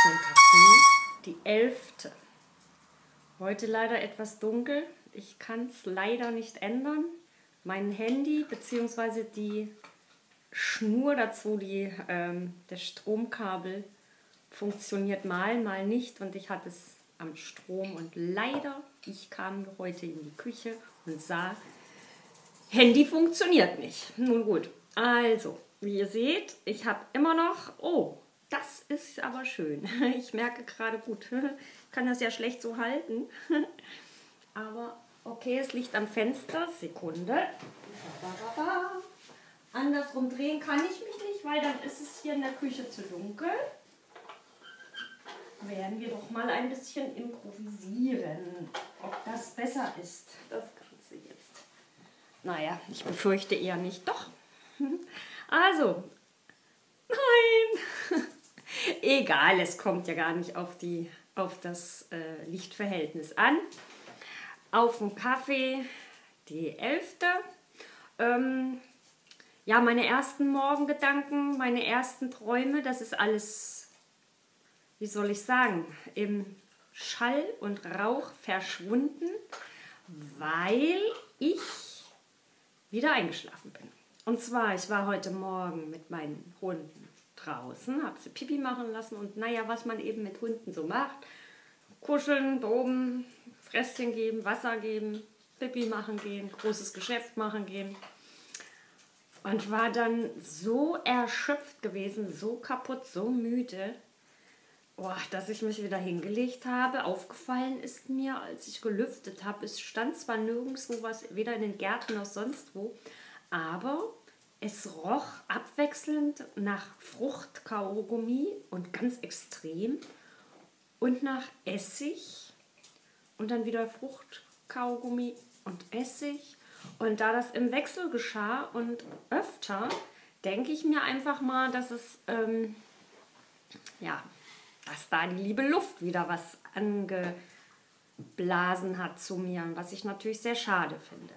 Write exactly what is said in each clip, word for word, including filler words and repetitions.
Märchencafé, die elfte. Heute leider etwas dunkel. Ich kann es leider nicht ändern. Mein Handy bzw. die Schnur dazu, die, ähm, das Stromkabel, funktioniert mal, mal nicht. Und ich hatte es am Strom. Und leider, ich kam heute in die Küche und sah, Handy funktioniert nicht. Nun gut, also, wie ihr seht, ich habe immer noch, oh, das ist aber schön. Ich merke gerade, gut, ich kann das ja schlecht so halten. Aber okay, es liegt am Fenster. Sekunde. Andersrum drehen kann ich mich nicht, weil dann ist es hier in der Küche zu dunkel. Werden wir doch mal ein bisschen improvisieren, ob das besser ist, das Ganze jetzt. Naja, ich befürchte eher nicht. Doch. Also, nein. Egal, es kommt ja gar nicht auf, die, auf das äh, Lichtverhältnis an. Auf dem Kaffee die elfte. Ähm, ja, meine ersten Morgengedanken, meine ersten Träume, das ist alles, wie soll ich sagen, im Schall und Rauch verschwunden, weil ich wieder eingeschlafen bin. Und zwar, ich war heute Morgen mit meinen Hunden draußen, habe sie Pipi machen lassen und naja, was man eben mit Hunden so macht. Kuscheln, toben, Fresschen geben, Wasser geben, Pipi machen gehen, großes Geschäft machen gehen. Und war dann so erschöpft gewesen, so kaputt, so müde, oh, dass ich mich wieder hingelegt habe. Aufgefallen ist mir, als ich gelüftet habe, es stand zwar nirgendwo was, weder in den Gärten noch sonst wo, aber es roch abwechselnd nach Fruchtkaugummi und ganz extrem und nach Essig und dann wieder Fruchtkaugummi und Essig. Und da das im Wechsel geschah und öfter, denke ich mir einfach mal, dass es, ähm, ja, dass da die liebe Luft wieder was angeblasen hat zu mir, was ich natürlich sehr schade finde.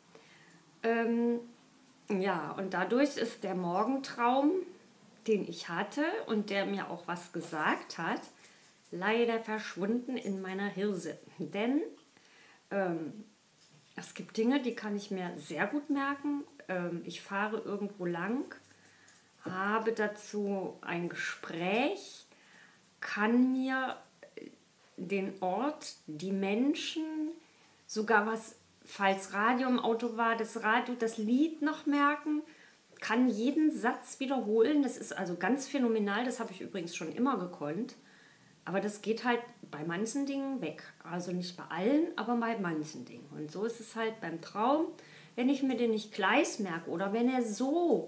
Ähm, ja, und dadurch ist der Morgentraum, den ich hatte und der mir auch was gesagt hat, leider verschwunden in meiner Hirse. Denn ähm, es gibt Dinge, die kann ich mir sehr gut merken. Ähm, ich fahre irgendwo lang, habe dazu ein Gespräch, kann mir den Ort, die Menschen, sogar was, falls Radio im Auto war, das Radio, das Lied noch merken, kann jeden Satz wiederholen. Das ist also ganz phänomenal, das habe ich übrigens schon immer gekonnt. Aber das geht halt bei manchen Dingen weg. Also nicht bei allen, aber bei manchen Dingen. Und so ist es halt beim Traum, wenn ich mir den nicht gleich merke oder wenn er so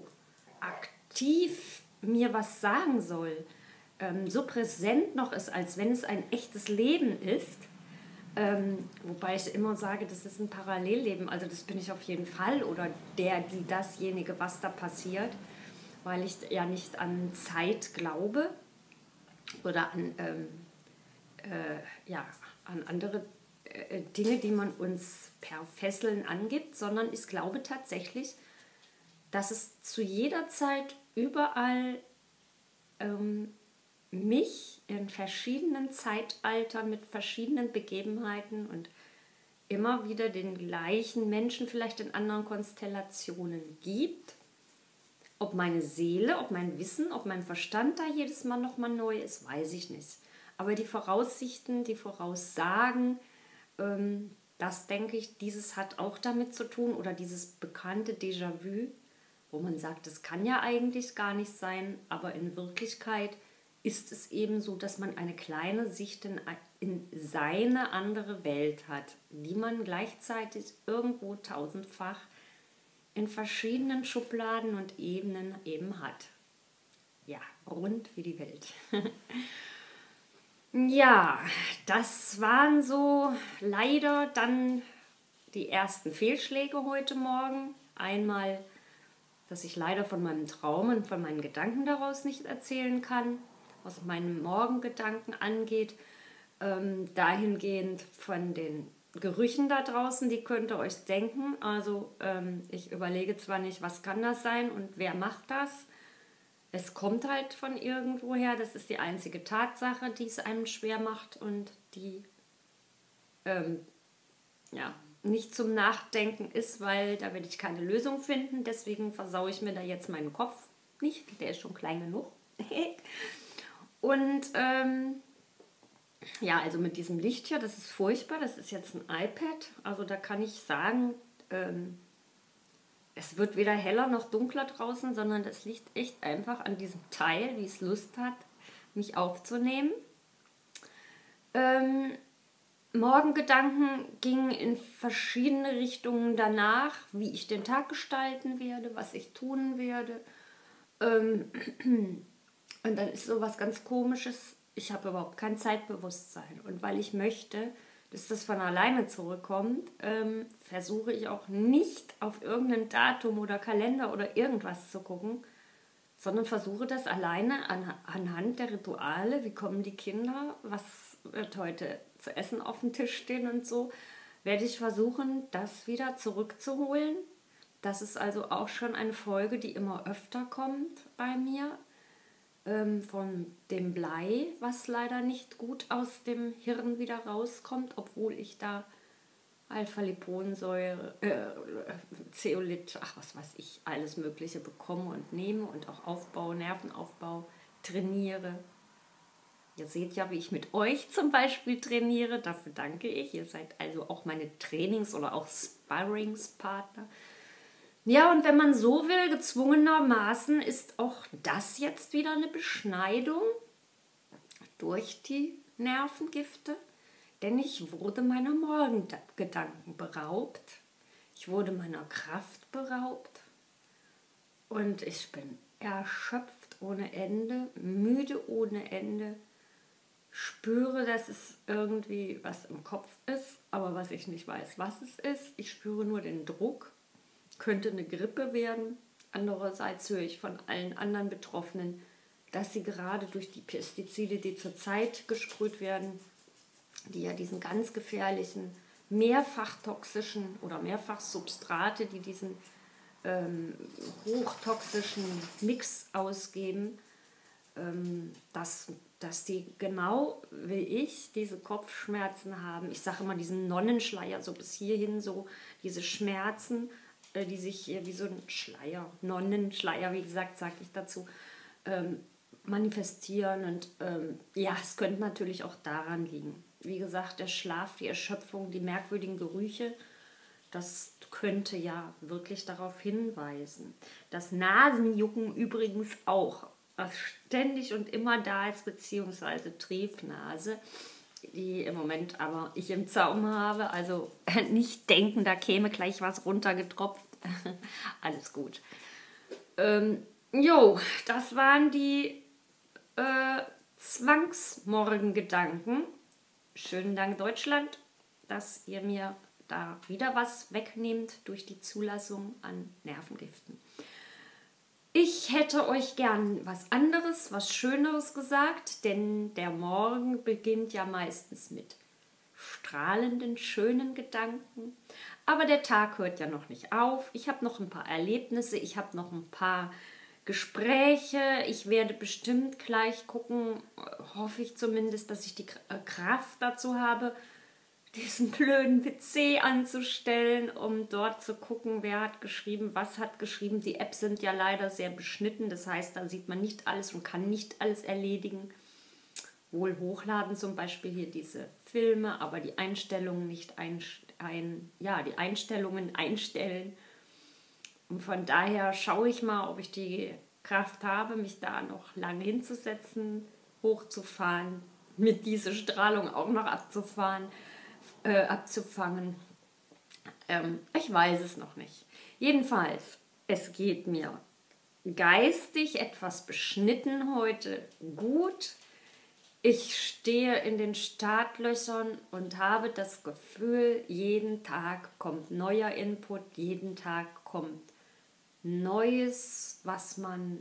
aktiv mir was sagen soll, ähm, so präsent noch ist, als wenn es ein echtes Leben ist. Ähm, wobei ich immer sage, das ist ein Parallelleben. Also das bin ich auf jeden Fall oder der, die, dasjenige, was da passiert. Weil ich ja nicht an Zeit glaube. Oder an, ähm, äh, ja, an andere äh, Dinge, die man uns per Fesseln angibt, sondern ich glaube tatsächlich, dass es zu jeder Zeit überall ähm, mich in verschiedenen Zeitaltern mit verschiedenen Begebenheiten und immer wieder den gleichen Menschen, vielleicht in anderen Konstellationen gibt. Ob meine Seele, ob mein Wissen, ob mein Verstand da jedes Mal nochmal neu ist, weiß ich nicht. Aber die Voraussichten, die Voraussagen, ähm, das denke ich, dieses hat auch damit zu tun oder dieses bekannte Déjà-vu, wo man sagt, das kann ja eigentlich gar nicht sein, aber in Wirklichkeit ist es eben so, dass man eine kleine Sicht in, in seine andere Welt hat, die man gleichzeitig irgendwo tausendfach in verschiedenen Schubladen und Ebenen eben hat. Ja, rund wie die Welt. Ja, das waren so leider dann die ersten Fehlschläge heute Morgen. Einmal, dass ich leider von meinem Traum und von meinen Gedanken daraus nicht erzählen kann, was meinen Morgengedanken angeht. Ähm, dahingehend von den Gerüchen da draußen, die könnt ihr euch denken. Also ähm, ich überlege zwar nicht, was kann das sein und wer macht das. es kommt halt von irgendwoher. Das ist die einzige Tatsache, die es einem schwer macht und die ähm, ja, nicht zum Nachdenken ist, weil da werde ich keine Lösung finden. Deswegen versaue ich mir da jetzt meinen Kopf nicht. Der ist schon klein genug. Und ähm, ja, also mit diesem Licht hier, das ist furchtbar. Das ist jetzt ein iPad. Also da kann ich sagen, ähm, es wird weder heller noch dunkler draußen, sondern das liegt echt einfach an diesem Teil, wie es Lust hat, mich aufzunehmen. Ähm, Morgengedanken gingen in verschiedene Richtungen danach, wie ich den Tag gestalten werde, was ich tun werde. Ähm, und dann ist so was ganz Komisches, ich habe überhaupt kein Zeitbewusstsein. Und weil ich möchte, dass das von alleine zurückkommt, ähm, versuche ich auch nicht auf irgendein Datum oder Kalender oder irgendwas zu gucken, sondern versuche das alleine an, anhand der Rituale, wie kommen die Kinder, was wird heute zu essen auf dem Tisch stehen und so, werde ich versuchen, das wieder zurückzuholen. Das ist also auch schon eine Folge, die immer öfter kommt bei mir, ähm, von dem Blei, was leider nicht gut aus dem Hirn wieder rauskommt, obwohl ich da Alpha-Liponsäure, äh, Zeolit, ach was weiß ich, alles Mögliche bekomme und nehme und auch Aufbau, Nervenaufbau trainiere. Ihr seht ja, wie ich mit euch zum Beispiel trainiere, dafür danke ich. Ihr seid also auch meine Trainings- oder auch Sparringspartner. Ja, und wenn man so will, gezwungenermaßen ist auch das jetzt wieder eine Beschneidung durch die Nervengifte. Denn ich wurde meiner Morgengedanken beraubt. Ich wurde meiner Kraft beraubt. Und ich bin erschöpft ohne Ende, müde ohne Ende. Spüre, dass es irgendwie was im Kopf ist, aber was ich nicht weiß, was es ist. Ich spüre nur den Druck. Könnte eine Grippe werden. Andererseits höre ich von allen anderen Betroffenen, dass sie gerade durch die Pestizide, die zurzeit gesprüht werden, die ja diesen ganz gefährlichen, mehrfach toxischen oder mehrfach Substrate, die diesen ähm, hochtoxischen Mix ausgeben, ähm, dass, dass die genau wie ich diese Kopfschmerzen haben. Ich sage immer diesen Nonnenschleier, so bis hierhin so diese Schmerzen, äh, die sich hier wie so ein Schleier, Nonnenschleier, wie gesagt, sage ich dazu, ähm, manifestieren. Und ähm, ja, es könnte natürlich auch daran liegen. Wie gesagt, der Schlaf, die Erschöpfung, die merkwürdigen Gerüche, das könnte ja wirklich darauf hinweisen. Das Nasenjucken übrigens auch, was ständig und immer da ist, beziehungsweise Triefnase, die im Moment aber ich im Zaum habe. Also nicht denken, da käme gleich was runtergetropft. Alles gut. Ähm, jo, das waren die äh, Zwangsmorgengedanken. Schönen Dank, Deutschland, dass ihr mir da wieder was wegnehmt durch die Zulassung an Nervengiften. Ich hätte euch gern was anderes, was Schöneres gesagt, denn der Morgen beginnt ja meistens mit strahlenden, schönen Gedanken. Aber der Tag hört ja noch nicht auf. Ich habe noch ein paar Erlebnisse, ich habe noch ein paar Gespräche. Ich werde bestimmt gleich gucken, hoffe ich zumindest, dass ich die Kraft dazu habe, diesen blöden P C anzustellen, um dort zu gucken, wer hat geschrieben, was hat geschrieben. Die Apps sind ja leider sehr beschnitten, das heißt, da sieht man nicht alles und kann nicht alles erledigen. Wohl hochladen zum Beispiel hier diese Filme, aber die Einstellungen nicht ein, ein, ja, die Einstellungen einstellen. Und von daher schaue ich mal, ob ich die Kraft habe, mich da noch lange hinzusetzen, hochzufahren, mit dieser Strahlung auch noch abzufahren, äh, abzufangen. Ähm, ich weiß es noch nicht. Jedenfalls, es geht mir geistig etwas beschnitten heute gut. Ich stehe in den Startlöchern und habe das Gefühl, jeden Tag kommt neuer Input, jeden Tag kommt Neues, was man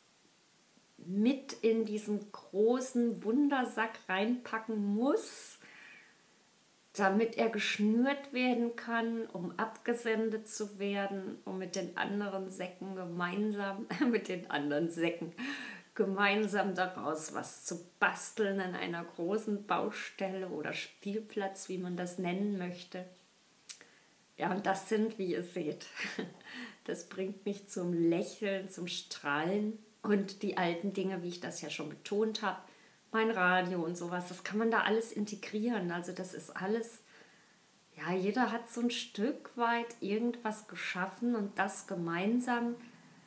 mit in diesen großen Wundersack reinpacken muss. damit er geschnürt werden kann, um abgesendet zu werden, um mit den anderen Säcken gemeinsam, mit den anderen Säcken gemeinsam daraus was zu basteln an einer großen Baustelle oder Spielplatz, wie man das nennen möchte. Ja, und das sind, wie ihr seht, das bringt mich zum Lächeln, zum Strahlen. Und die alten Dinge, wie ich das ja schon betont habe, mein Radio und sowas, das kann man da alles integrieren. Also das ist alles, ja, jeder hat so ein Stück weit irgendwas geschaffen und das gemeinsam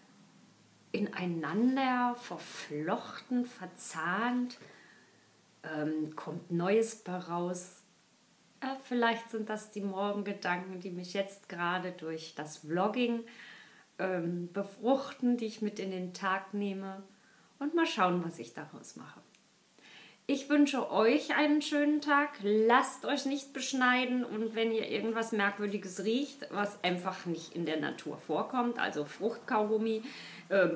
ineinander verflochten, verzahnt, ähm, kommt Neues bei raus. Ja, vielleicht sind das die Morgengedanken, die mich jetzt gerade durch das Vlogging ähm, befruchten, die ich mit in den Tag nehme. Und mal schauen, was ich daraus mache. Ich wünsche euch einen schönen Tag. Lasst euch nicht beschneiden und wenn ihr irgendwas Merkwürdiges riecht, was einfach nicht in der Natur vorkommt, also Fruchtkaugummi, äh,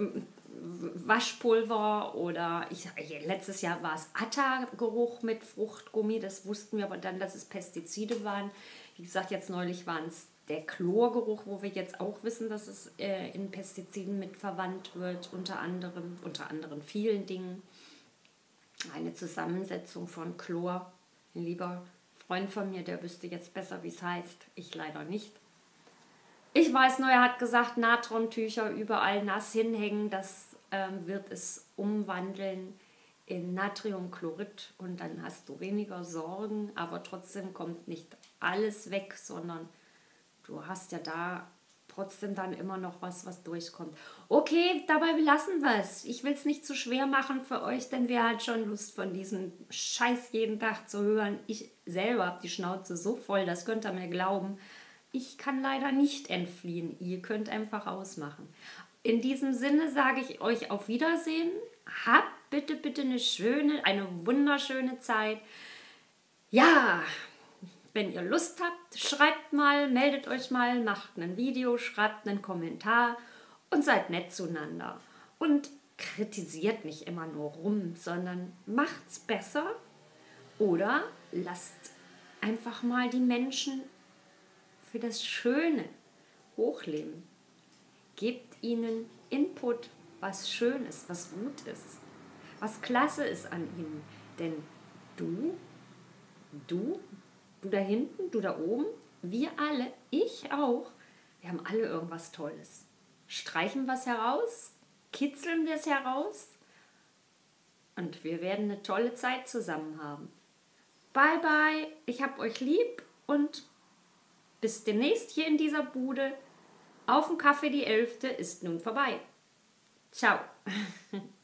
Waschpulver oder ich, letztes Jahr war es Atta-Geruch mit Fruchtgummi, das wussten wir aber dann, dass es Pestizide waren. Wie gesagt, jetzt neulich waren es der Chlorgeruch, wo wir jetzt auch wissen, dass es äh, in Pestiziden mit verwandt wird, unter anderem, unter anderem vielen Dingen. Eine Zusammensetzung von Chlor. Ein lieber Freund von mir, der wüsste jetzt besser, wie es heißt. Ich leider nicht. Ich weiß nur, er hat gesagt, Natrontücher überall nass hinhängen, das ähm, wird es umwandeln in Natriumchlorid und dann hast du weniger Sorgen, aber trotzdem kommt nicht alles weg, sondern du hast ja da trotzdem dann immer noch was, was durchkommt. Okay, dabei lassen wir es. Ich will es nicht zu schwer machen für euch, denn wer hat schon Lust von diesem Scheiß jeden Tag zu hören? Ich selber habe die Schnauze so voll, das könnt ihr mir glauben. Ich kann leider nicht entfliehen. Ihr könnt einfach ausmachen. In diesem Sinne sage ich euch auf Wiedersehen. Habt bitte, bitte eine schöne, eine wunderschöne Zeit. Ja, wenn ihr Lust habt, schreibt mal, meldet euch mal, macht ein Video, schreibt einen Kommentar und seid nett zueinander. Und kritisiert nicht immer nur rum, sondern macht's besser oder lasst einfach mal die Menschen für das Schöne hochleben. Gebt ihnen Input, was schön ist, was gut ist, was klasse ist an ihnen. Denn du, du, du da hinten, du da oben, wir alle, ich auch, wir haben alle irgendwas Tolles. Streichen wir es heraus, kitzeln wir es heraus und wir werden eine tolle Zeit zusammen haben. Bye, bye, ich hab euch lieb und bis demnächst hier in dieser Bude. Auf dem Kaffee die Elfte ist nun vorbei. Ciao.